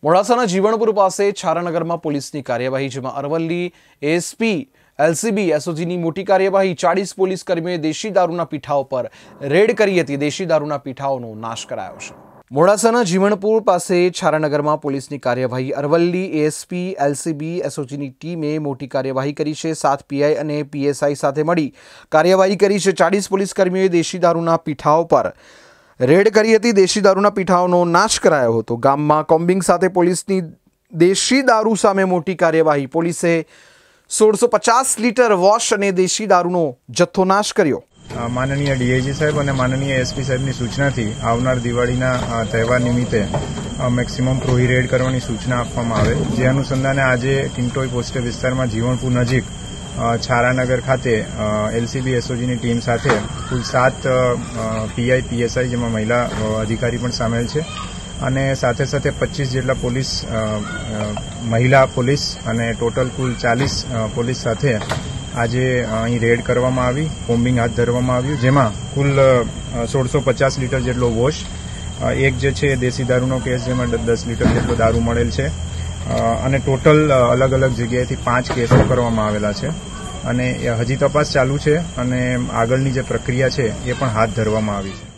મોડાસાના જીવણપુર પાસે છારાનગરમાં પોલીસની કાર્યવાહી, જેમાં અરવલ્લી એસપી એલસીબી એસઓજીની મોટી કાર્યવાહી। 40 પોલીસ કર્મીઓએ દેશી દારૂના પીઠાઓ પર રેડ કરી હતી। દેશી દારૂના પીઠાઓનો નાશ કરાયો છે। મોડાસાના જીવણપુર પાસે છારાનગરમાં પોલીસની કાર્યવાહી, અરવલ્લી એસપી એલસીબી એસઓજીની ટીમે મોટી કાર્યવાહી કરી છે। 7 પીઆઈ અને પીએસઆઈ સાથે મળી કાર્યવાહી કરી છે। 40 પોલીસ કર્મીઓએ દેશી દારૂના પીઠાઓ પર રેડ કરી હતી। દેશી દારૂના પીઠાઓનો નાશ કરાયો હતો। ગામમાં કોમ્બિંગ સાથે પોલીસની દેશી દારૂ સામે મોટી કાર્યવાહી। પોલીસે 1650 લીટર વોશ અને દેશી દારૂનો જથ્થો નાશ કર્યો। માનનીય ડીઆઈજી સાહેબ અને માનનીય એસપી સાહેબની સૂચનાથી આવનાર દિવાળીના તહેવાર નિમિત્તે મેક્સિમમ પ્રોહી રેડ કરવાની સૂચના આપવામાં આવે, જે અનુસંધાને આજે કિંટોઈ પોસ્ટ વિસ્તારમાં જીવણપુર નજીક છારાનગર ખાતે એલસીબી એસઓજીની ટીમ સાથે કુલ 7 પીઆઈ પીએસઆઈ, જેમાં મહિલા અધિકારી પણ સામેલ છે, અને સાથે સાથે 25 જેટલા પોલીસ મહિલા પોલીસ અને ટોટલ કુલ 40 પોલીસ સાથે આજે અહીં રેડ કરવામાં આવી, કોમ્બિંગ હાથ ધરવામાં આવ્યું, જેમાં કુલ 1650 લીટર જેટલો વોશ, એક જે છે દેશી દારૂનો કેસ, જેમાં 10 લીટર જેટલો દારૂ મળેલ છે, અને ટોટલ અલગ અલગ જગ્યાએથી 5 કેસો કરવામાં આવેલા છે, અને હજી તપાસ ચાલુ છે અને આગળની જે પ્રક્રિયા છે એ પણ હાથ ધરવામાં આવી છે।